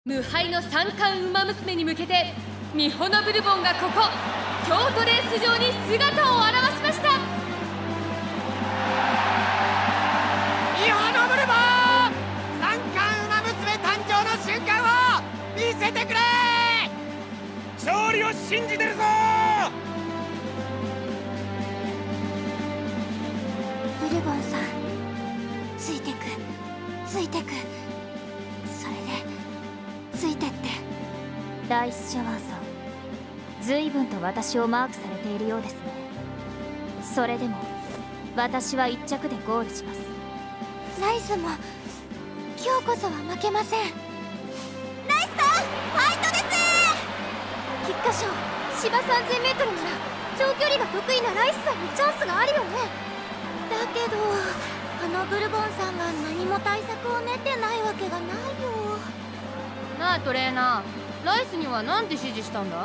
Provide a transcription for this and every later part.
無敗の三冠馬娘に向けてミホノブルボンがここ京都レース場に姿を現しました。 ミホノブルボン、三冠馬娘誕生の瞬間を見せてくれ。勝利を信じてるぞ。 ブルボンさん、ついてくついてく、それでついてって。ライスシャワーさん、随分と私をマークされているようですね。それでも私は1着でゴールします。ライスも今日こそは負けません。ライスさん、ファイトです。菊花賞芝 3000m なら長距離が得意なライスさんにチャンスがあるよね。だけどあのブルボンさんが何も対策を練ってないわけがないよ。 なあトレーナー、ライスには何て指示したんだ？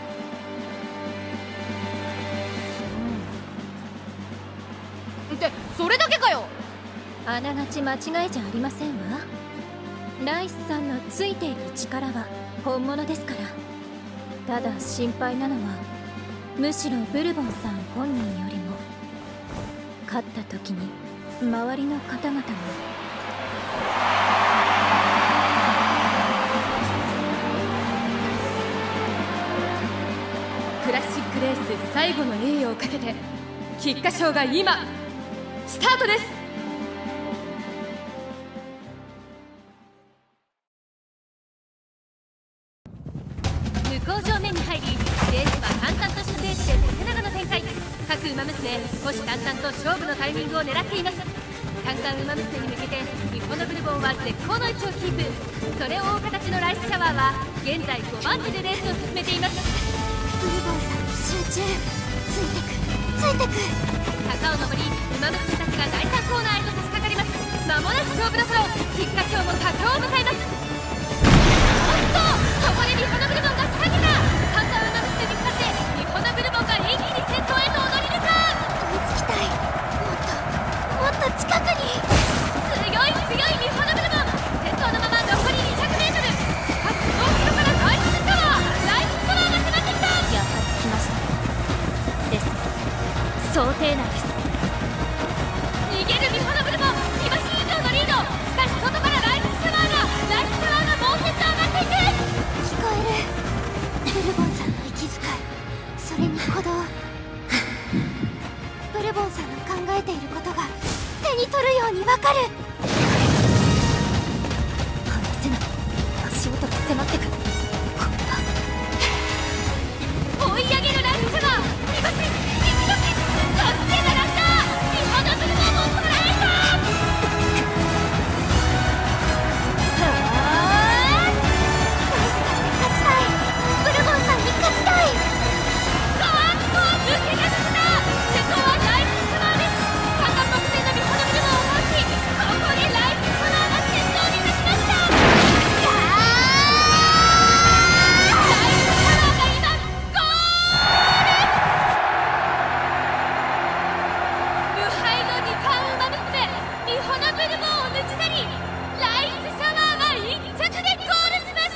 ってそれだけかよ。 あながち間違いじゃありませんわ。ライスさんのついている力は本物ですから。ただ心配なのはむしろブルボンさん本人よりも勝った時に周りの方々も。 クラシックレース最後の栄誉をかけて菊花賞が今スタートです。向こう上面に入り、レースは淡々としたペースで縦長の展開。各馬娘虎視眈々と勝負のタイミングを狙っています。三冠馬娘に向けてミホノブルボンは絶好の位置をキープ。それを追う形のライスシャワーは現在5番手でレースを進めています。 ブルボンさんに集中、ついてくついてく。 坂を登り馬娘たちが第3コーナーへと差し掛かります。間もなく勝負どころ。菊花賞も坂を迎えます。おっと、ここでミホノブルボンが仕掛けた。三冠馬娘に向かってミホノブルボンが一気に先頭へと躍り出た。 追いつきたい。もっと近くに。 強い強いミホノブルボン、先頭のまま残り 200m。 しかしその後ろからライスシャワーが迫ってきた。 やはり来ましたですが、想定内です。 逃げるミホノブルボン、2馬身以上のリード。しかし外からライスシャワーがもう一つ上がっていく。 聞こえる。ブルボンさんの息遣い、それに鼓動。ブルボンさんの考えていることが手に取るようにわかる。離せない。足音が迫ってくる。 追い上げるライスシャワー、2馬身一度き、そして並んだ。ミホノブルボンを捉えた。 ライスさんに勝ちたい。ブルボンさんに勝ちたい。 抜け出した。先頭はライスシャワーです。三冠目前のミホノブルボンを放ち、ここでライスシャワーが先頭に立ちました。ライスシャワーが今ゴール。無敗の二冠馬娘ミホノブルボンを抜き去り、ライスシャワーは1着でゴールしました。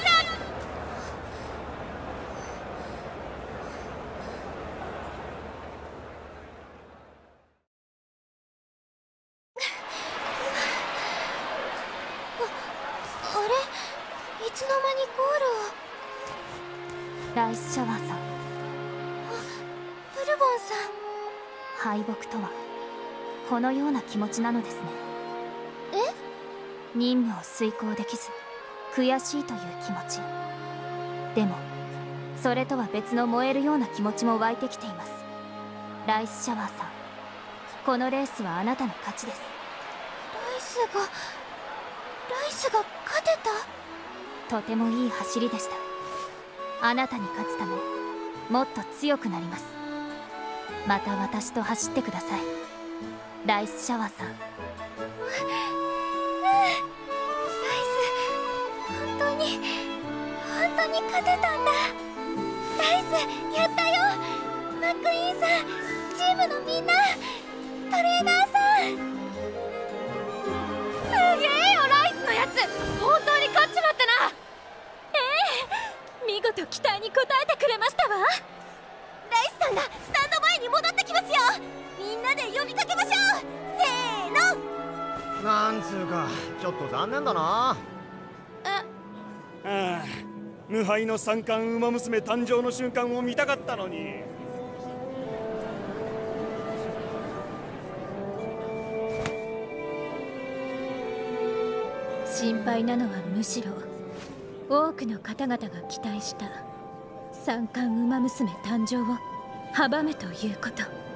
あれ、いつの間にゴールを。ライスシャワーさん、ブルボンさん。敗北とはこのような気持ちなのですね。え？任務を遂行できず悔しいという気持ち。でもそれとは別の燃えるような気持ちも湧いてきています。ライスシャワーさん、このレースはあなたの勝ちです。ライスが勝てた。とてもいい走りでした。あなたに勝つためもっと強くなります。また私と走ってください、ライスシャワーさん。ライス、本当に勝てたんだ。ライス、やったよ。マックイーンさん、チームのみんな、トレーナーさん。 すげえよライスのやつ、本当に勝っちまったな。 と期待に応えてくれましたわ。ライスさんがスタンド前に戻ってきますよ。みんなで呼びかけましょう。せーの。 なんつうかちょっと残念だな。 無敗の三冠馬娘誕生の瞬間を見たかったのに。 心配なのはむしろ多くの方々が期待した三冠馬娘誕生を阻むということ。